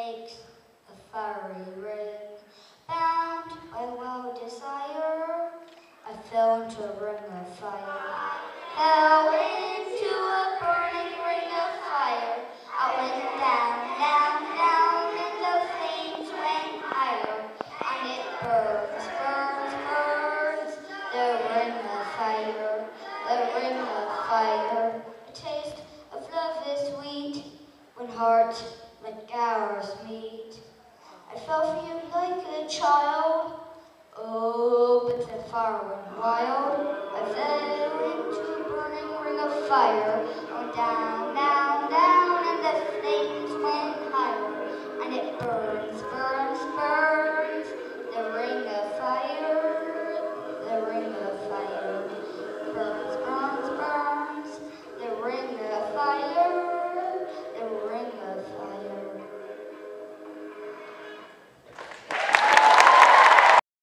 makes a fiery ring. Bound by wild desire, I fell into a ring of fire. Fell into a burning ring of fire. I went down, down, down, and the flames went higher. And it burns, burns, burns, the ring of fire, the ring of fire. A taste of love is sweet when hearts like ours meet. I fell for you like a child. Oh, but the fire went wild. I fell into a burning ring of fire. Oh, down, down.